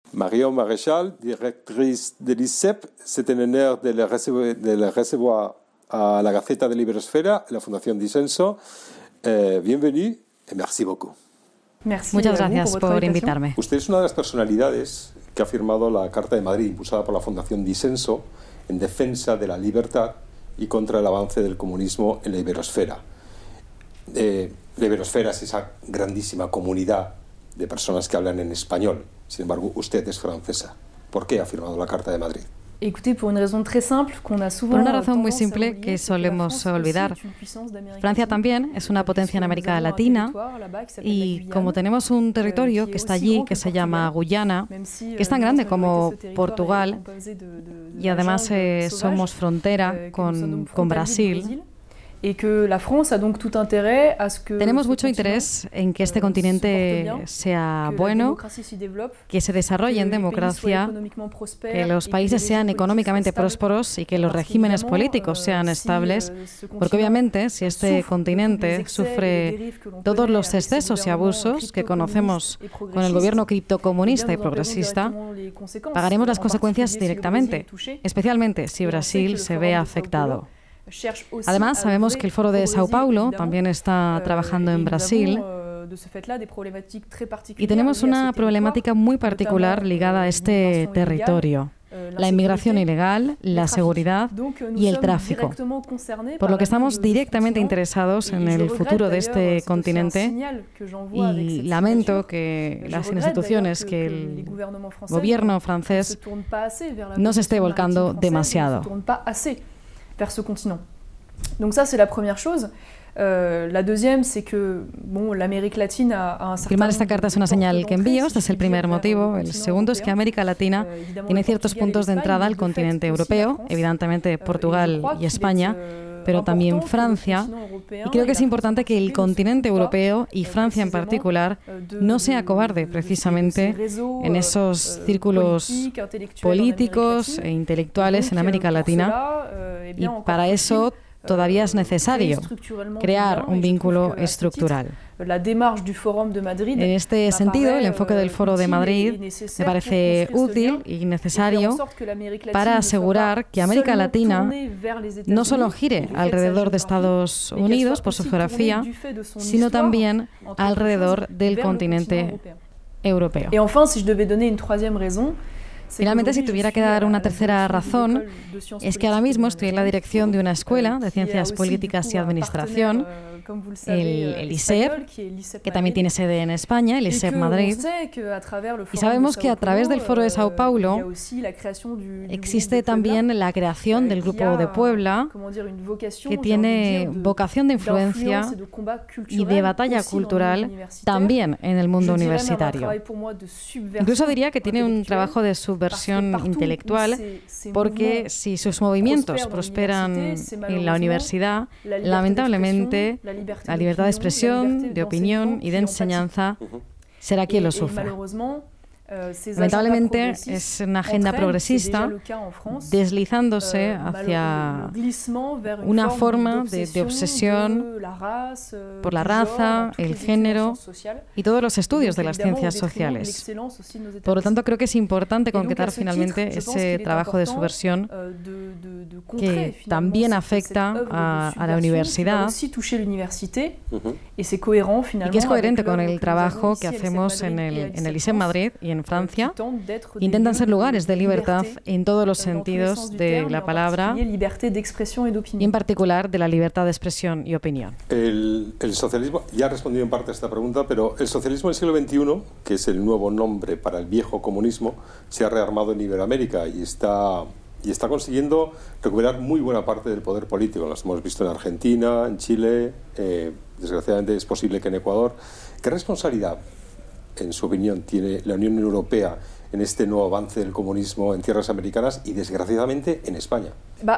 Marion Maréchal, directrice de l'ICEP, c'est un honneur de la recevoir a la Gaceta de Liberosfera, la Fundación Disenso. Bienvenue et merci beaucoup. Muchas gracias por invitarme. Usted es una de las personalidades que ha firmado la Carta de Madrid, impulsada por la Fundación Disenso, en defensa de la libertad y contra el avance del comunismo en la Iberosfera. La Iberosfera es esa grandísima comunidad de personas que hablan en español. Sin embargo, usted es francesa. ¿Por qué ha firmado la Carta de Madrid? Por una razón muy simple que solemos olvidar. Francia también es una potencia en América Latina y como tenemos un territorio que está allí, que se llama Guyana, que es tan grande como Portugal y además somos frontera con Brasil, tenemos mucho interés en que este continente sea bueno, que se desarrolle en democracia, que los países sean económicamente prósperos y que los regímenes políticos sean estables, porque obviamente si este continente sufre todos los excesos y abusos que conocemos con el gobierno criptocomunista y progresista, pagaremos las consecuencias directamente, especialmente si Brasil se ve afectado. Además, sabemos que el Foro de Sao Paulo también está trabajando en Brasil y tenemos una problemática muy particular ligada a este territorio: la inmigración ilegal, la seguridad y el tráfico. Por lo que estamos directamente interesados en el futuro de este continente y lamento que las instituciones, que el gobierno francés no se esté volcando demasiado. Vers ce continent. Donc ça, c'est la première chose. La deuxième, c'est que l'Amérique latine a un certain Firmar esta carta es una señal que envío, este es el primer motivo. El segundo es que América Latina tiene ciertos puntos de entrada al continente europeo, evidentemente Portugal y España, pero también Francia, y creo que es importante que el continente europeo y Francia en particular no sea cobarde precisamente en esos círculos políticos e intelectuales en América Latina, y para eso todavía es necesario crear un vínculo estructural. En este sentido, el enfoque del Foro de Madrid me parece útil y necesario para asegurar que América Latina no solo gire alrededor de Estados Unidos por su geografía, sino también alrededor del continente europeo. Finalmente, si tuviera que dar una tercera razón, es que ahora mismo estoy en la dirección de una escuela de Ciencias Políticas y Administración, el ISEP, que también tiene sede en España, el ISEP Madrid. Y sabemos que a través del Foro de Sao Paulo existe también la creación del Grupo de Puebla, que tiene vocación de influencia y de batalla cultural también en el mundo universitario. Incluso diría que tiene un trabajo de subversión intelectual, porque si sus movimientos prosperan en la universidad, lamentablemente la libertad de expresión, de opinión y de enseñanza será quien lo sufra. Lamentablemente es una agenda progresista deslizándose hacia una forma de obsesión por la raza, el género y todos los estudios de las ciencias sociales. Por lo tanto, creo que es importante concretar finalmente ese trabajo de subversión que también afecta a la universidad y que es coherente con el trabajo que hacemos en el ISEP Madrid y en Francia. Intentan ser lugares de libertad en todos los sentidos de la palabra y en particular de la libertad de expresión y opinión. El socialismo, ya ha respondido en parte a esta pregunta, pero el socialismo del siglo XXI, que es el nuevo nombre para el viejo comunismo, se ha rearmado en Iberoamérica y está consiguiendo recuperar muy buena parte del poder político. Lo hemos visto en Argentina, en Chile, desgraciadamente es posible que en Ecuador. ¿Qué responsabilidad, en su opinión, tiene la Unión Europea en este nuevo avance del comunismo en tierras americanas y, desgraciadamente, en España?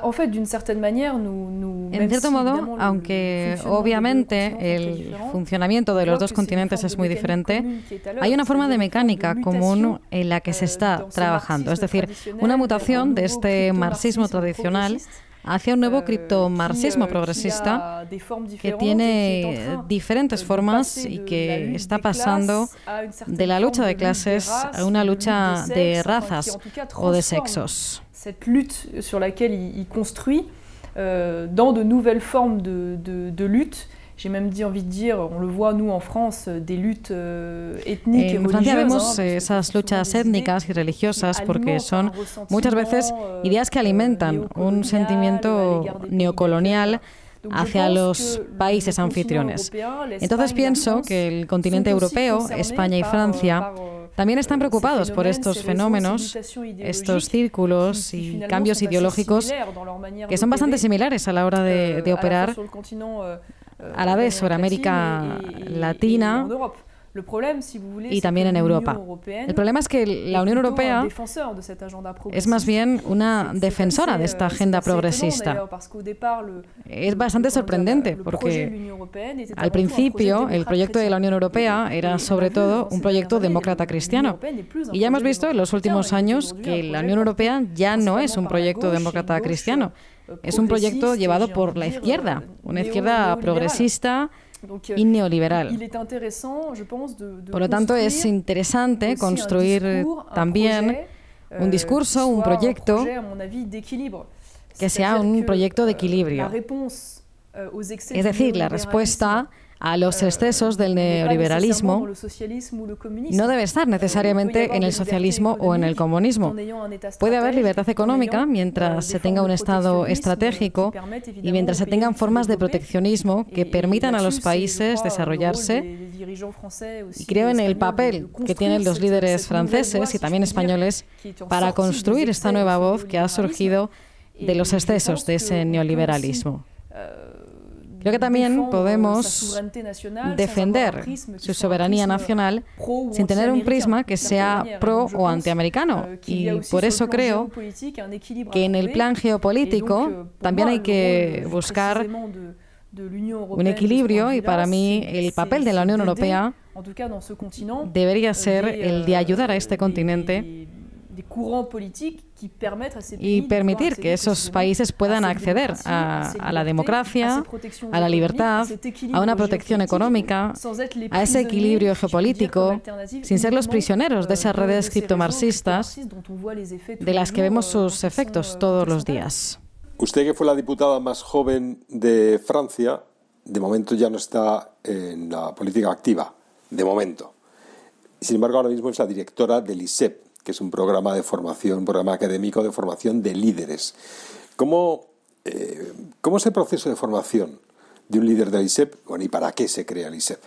En cierto modo, aunque obviamente el funcionamiento de los dos continentes es muy diferente, hay una forma de mecánica común en la que se está trabajando. Es decir, una mutación de este marxismo tradicional hacia un nuevo criptomarxismo progresista que tiene diferentes formas y que está pasando de la lucha de clases a una lucha de razas o de sexos. Cette lutte sur laquelle il construit dans de nouvelles formes de lutte. J'ai même envie de dire, on le voit nous en France, des luttes étniques et religieuses. En Francia vemos esas luchas étnicas y religiosas porque son muchas veces ideas que alimentan un sentimiento neocolonial hacia los países anfitriones. Entonces pienso que el continente europeo, España y Francia, también están preocupados por estos fenómenos, estos círculos y cambios ideológicos que son bastante similares a la hora de operar a la vez sobre América Latina y también en Europa. El problema es que la Unión Europea es más bien una defensora de esta agenda progresista. Es bastante sorprendente porque al principio el proyecto de la Unión Europea era sobre todo un proyecto demócrata cristiano. Y ya hemos visto en los últimos años que la Unión Europea ya no es un proyecto demócrata cristiano. Es un proyecto llevado por la izquierda, una izquierda progresista y neoliberal. Por lo tanto, es interesante construir también un discurso, un proyecto que sea un proyecto de equilibrio. Es decir, la respuesta a los excesos del neoliberalismo no debe estar necesariamente en el socialismo o en el comunismo. Puede haber libertad económica mientras se tenga un Estado estratégico y mientras se tengan formas de proteccionismo que permitan a los países desarrollarse. Y creo en el papel que tienen los líderes franceses y también españoles para construir esta nueva voz que ha surgido de los excesos de ese neoliberalismo. Creo que también podemos defender su soberanía nacional sin tener un prisma que sea pro o antiamericano. Y por eso creo que en el plan geopolítico también hay que buscar un equilibrio y para mí el papel de la Unión Europea debería ser el de ayudar a este continente y permitir que esos países puedan acceder a la democracia, a la libertad, a una protección económica, a ese equilibrio geopolítico, sin ser los prisioneros de esas redes criptomarxistas de las que vemos sus efectos todos los días. Usted, que fue la diputada más joven de Francia, de momento ya no está en la política activa, de momento. Sin embargo, ahora mismo es la directora del ISEP, que es un programa de formación, un programa académico de formación de líderes. ¿Cómo es el proceso de formación de un líder del ISEP? Bueno, ¿y para qué se crea el ISEP?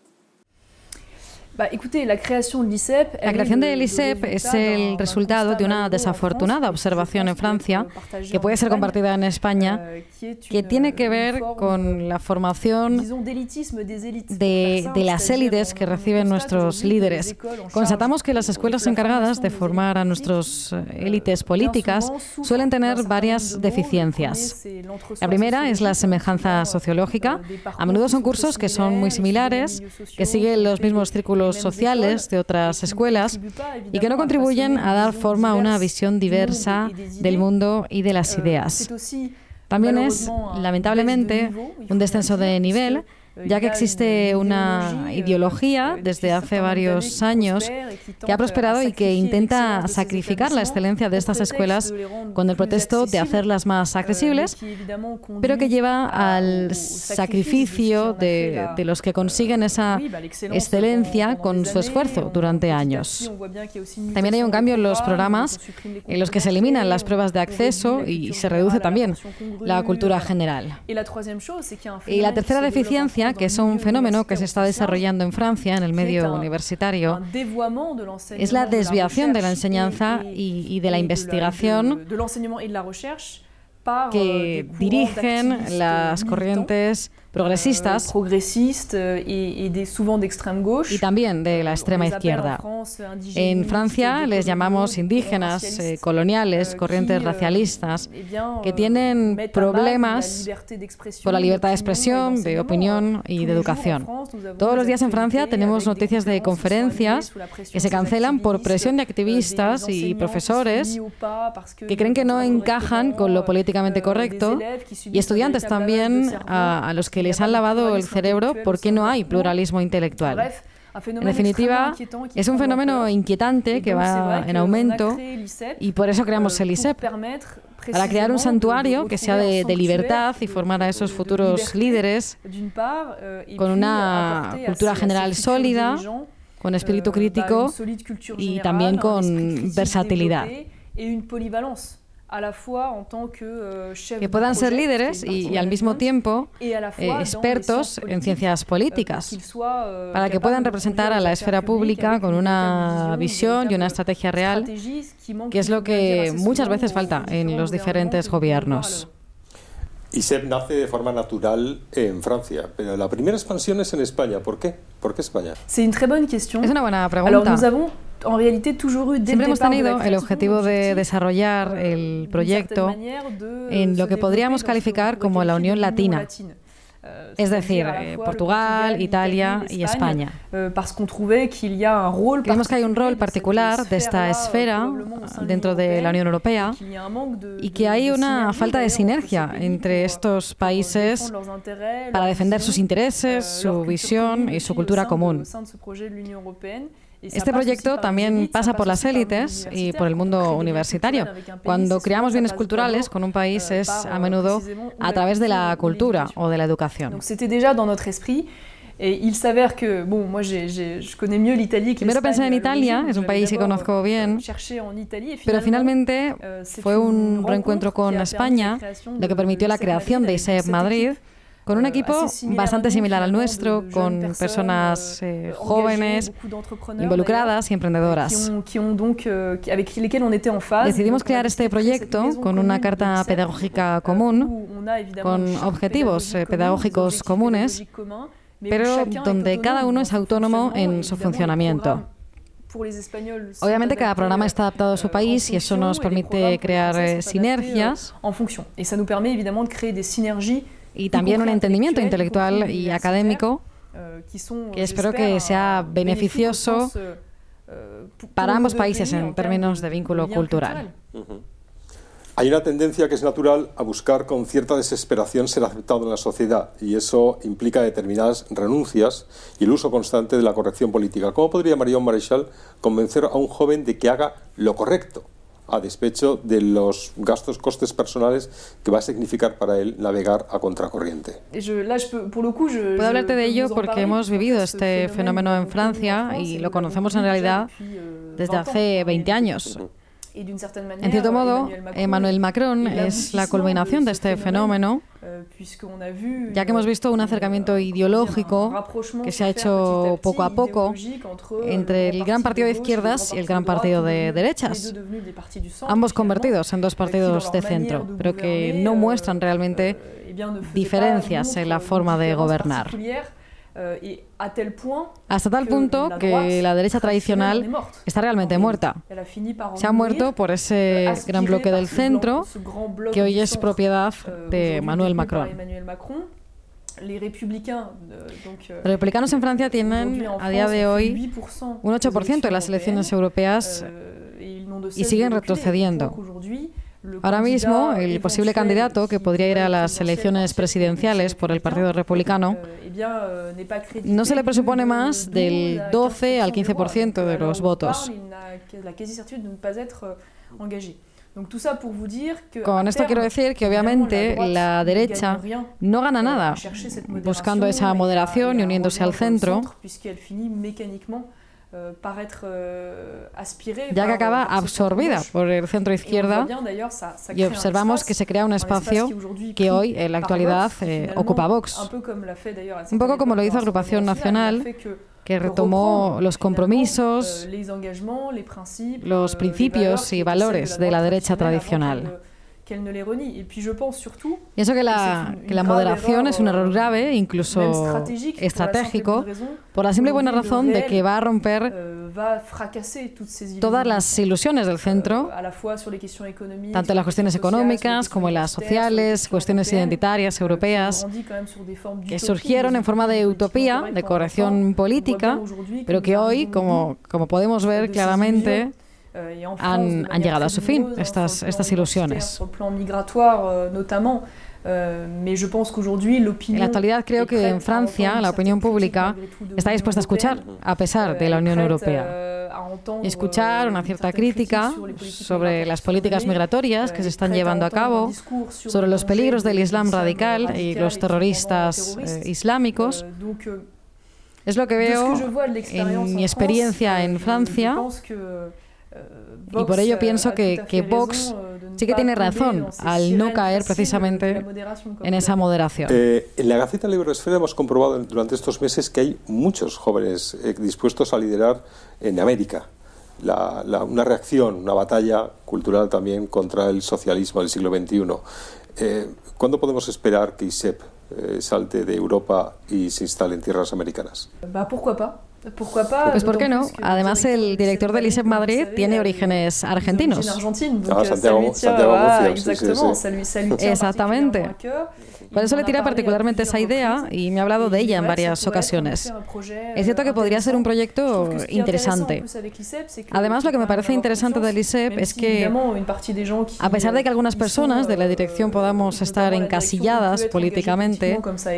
La creación del ISEP es el resultado de una desafortunada observación en Francia, que puede ser compartida en España, que tiene que ver con la formación de las élites que reciben nuestros líderes. Constatamos que las escuelas encargadas de formar a nuestras élites políticas suelen tener varias deficiencias. La primera es la semejanza sociológica. A menudo son cursos que son muy similares, que siguen los mismos círculos sociales de otras escuelas y que no contribuyen a dar forma a una visión diversa del mundo y de las ideas. También es, lamentablemente, un descenso de nivel, ya que existe una ideología desde hace varios años que ha prosperado y que intenta sacrificar la excelencia de estas escuelas con el pretexto de hacerlas más accesibles, pero que lleva al sacrificio de los que consiguen esa excelencia con su esfuerzo durante años. También hay un cambio en los programas en los que se eliminan las pruebas de acceso y se reduce también la cultura general. Y la tercera deficiencia, que es un fenómeno que se está desarrollando en Francia, en el medio universitario, es la desviación de la enseñanza y de la investigación que dirigen las corrientes progresistas y también de la extrema izquierda. En Francia les llamamos indígenas, coloniales, corrientes racialistas, que tienen problemas por la libertad de expresión, de opinión y de educación. Todos los días en Francia tenemos noticias de conferencias que se cancelan por presión de activistas y profesores que creen que no encajan con lo políticamente correcto, y estudiantes también a los que les han lavado el cerebro porque no hay pluralismo intelectual. En definitiva, es un fenómeno inquietante que va en aumento, y por eso creamos el ISEP, para crear un santuario que sea de libertad y formar a esos futuros líderes con una cultura general sólida, con espíritu crítico y también con versatilidad. Que puedan ser líderes y al mismo tiempo expertos en ciencias políticas, para que puedan representar a la esfera pública con una visión y una estrategia real, que es lo que muchas veces falta en los diferentes gobiernos. ISEP nace de forma natural en Francia, pero la primera expansión es en España. ¿Por qué? ¿Por qué España? Es una buena pregunta. Siempre hemos tenido el objetivo de desarrollar el proyecto en lo que podríamos calificar como la Unión Latina, es decir, Portugal, Italia y España. Creemos que hay un rol particular de esta esfera dentro de la Unión Europea y que hay una falta de sinergia entre estos países para defender sus intereses, su visión y su cultura común. Este proyecto también pasa por las élites y por el mundo universitario. Cuando creamos bienes culturales con un país es a menudo a través de la cultura o de la educación. Primero pensé en Italia, es un país que conozco bien, pero finalmente fue un reencuentro con España lo que permitió la creación de ISEP Madrid, con un equipo bastante similar al nuestro, con personas jóvenes, involucradas y emprendedoras. Decidimos crear este proyecto con una carta pedagógica común, con objetivos pedagógicos comunes, pero donde cada uno es autónomo en su funcionamiento. Obviamente cada programa está adaptado a su país y eso nos permite crear sinergias y también un entendimiento intelectual y académico que espero que sea beneficioso para ambos países en términos de vínculo cultural. Hay una tendencia que es natural a buscar con cierta desesperación ser aceptado en la sociedad, y eso implica determinadas renuncias y el uso constante de la corrección política. ¿Cómo podría Marion Maréchal convencer a un joven de que haga lo correcto, a despecho de los costes personales que va a significar para él navegar a contracorriente? Puedo hablarte de ello porque hemos vivido este fenómeno en Francia y lo conocemos en realidad desde hace 20 años. En cierto modo, Emmanuel Macron es la culminación de este fenómeno, ya que hemos visto un acercamiento ideológico que se ha hecho poco a poco entre el gran partido de izquierdas y el gran partido de derechas, ambos convertidos en dos partidos de centro, pero que no muestran realmente diferencias en la forma de gobernar. Hasta tal punto que la derecha tradicional está realmente muerta. Se ha muerto por ese gran bloque del centro que hoy es propiedad de Emmanuel Macron. Los republicanos en Francia tienen a día de hoy un 8% en las elecciones europeas y siguen retrocediendo. Ahora mismo, el posible candidato que podría ir a las elecciones presidenciales por el Partido Republicano no se le presupone más del 12 al 15% de los votos. Con esto quiero decir que obviamente la derecha no gana nada buscando esa moderación y uniéndose al centro, ya que acaba absorbida por el centro izquierda, y observamos que se crea un espacio que hoy en la actualidad ocupa Vox, un poco como lo hizo Agrupación Nacional, que retomó los compromisos, los principios y valores de la derecha tradicional. qu'elle ne les renie. Et puis je pense surtout Pienso que la moderación es un error grave, incluso estratégico, por la simple y buena razón de que va a romper todas las ilusiones del centro, tanto en las cuestiones económicas como en las sociales, cuestiones identitarias europeas, que surgieron en forma de utopía, de corrección política, pero que hoy, como podemos ver claramente, han llegado a su fin, estas ilusiones. En la actualidad creo que en Francia la opinión pública está dispuesta a escuchar, a pesar de la Unión Europea, y escuchar una cierta crítica sobre las políticas migratorias que se están llevando a cabo, sobre los peligros del Islam radical y los terroristas islámicos. Es lo que veo en mi experiencia en Francia. Y por ello pienso que Vox sí que tiene razón al no caer precisamente en esa moderación. En la Gaceta Libero-Esfera hemos comprobado durante estos meses que hay muchos jóvenes dispuestos a liderar en América una reacción, una batalla cultural también contra el socialismo del siglo XXI. ¿Cuándo podemos esperar que ISEP salte de Europa y se instale en tierras americanas? ¿Pourquoi pas? Pues ¿por qué no? Además, el director del ISEP Madrid tiene orígenes argentinos. Santiago Murcia, exactamente. Por eso le tira particularmente esa idea y me ha hablado de ella en varias ocasiones. Es cierto que podría ser un proyecto interesante. Además, lo que me parece interesante del ISEP es que, a pesar de que algunas personas de la dirección podamos estar encasilladas políticamente,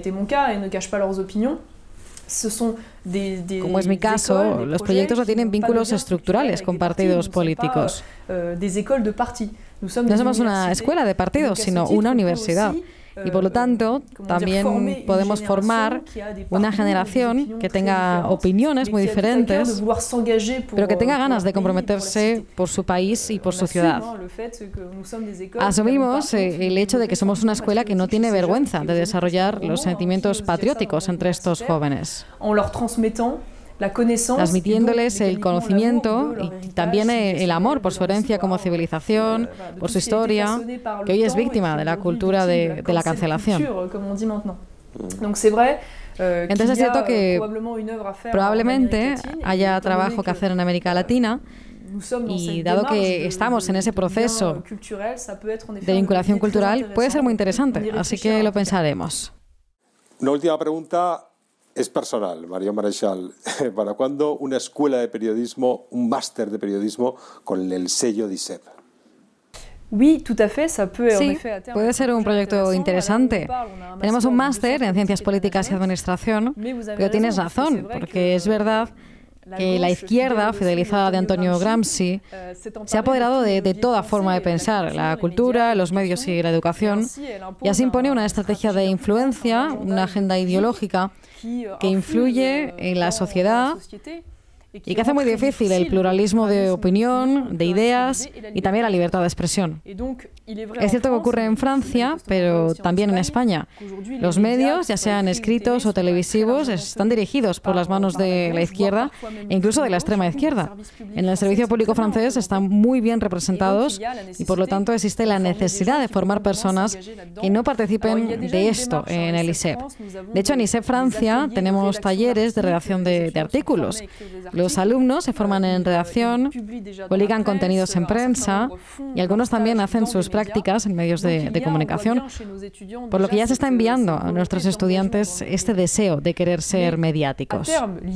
como es mi caso, los proyectos no tienen vínculos estructurales con partidos políticos. No somos una escuela de partidos, sino una universidad. Y por lo tanto, también podemos formar una generación que tenga opiniones muy diferentes, pero que tenga ganas de comprometerse por su país y por su ciudad. Asumimos el hecho de que somos una escuela que no tiene vergüenza de desarrollar los sentimientos patrióticos entre estos jóvenes, transmitiéndoles el conocimiento y también el amor por su herencia como civilización, por su historia, que hoy es víctima de la cultura de la cancelación. Entonces es cierto que probablemente haya trabajo que hacer en América Latina, y dado que estamos en ese proceso de vinculación cultural, puede ser muy interesante, así que lo pensaremos. Una última pregunta. Es personal, Marion Maréchal. ¿Para cuándo una escuela de periodismo, un máster de periodismo con el sello de ISEP? Sí, puede ser un proyecto interesante. Tenemos un máster en Ciencias Políticas y Administración, pero tienes razón, porque es verdad que la izquierda, fidelizada de Antonio Gramsci, se ha apoderado de toda forma de pensar, la cultura, los medios y la educación, y así impone una estrategia de influencia, una agenda ideológica que influye en la sociedad y que hace muy difícil el pluralismo de opinión, de ideas y también la libertad de expresión. Es cierto que ocurre en Francia, pero también en España. Los medios, ya sean escritos o televisivos, están dirigidos por las manos de la izquierda e incluso de la extrema izquierda. En el servicio público francés están muy bien representados y por lo tanto existe la necesidad de formar personas que no participen de esto en el ISEP. De hecho, en ISEP Francia tenemos talleres de redacción de artículos. Los alumnos se forman en redacción, publican contenidos en prensa y algunos también hacen sus prácticas en medios de comunicación, por lo que ya se está enviando a nuestros estudiantes este deseo de querer ser mediáticos.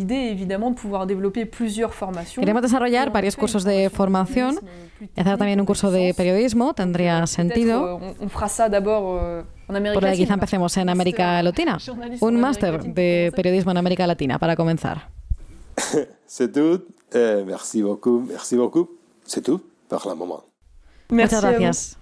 Queremos desarrollar varios cursos de formación y hacer también un curso de periodismo, tendría sentido, por lo que quizá empecemos en América Latina, un máster de periodismo en América Latina para comenzar. C'est tout. Merci beaucoup. C'est tout pour le moment. Muchas gracias.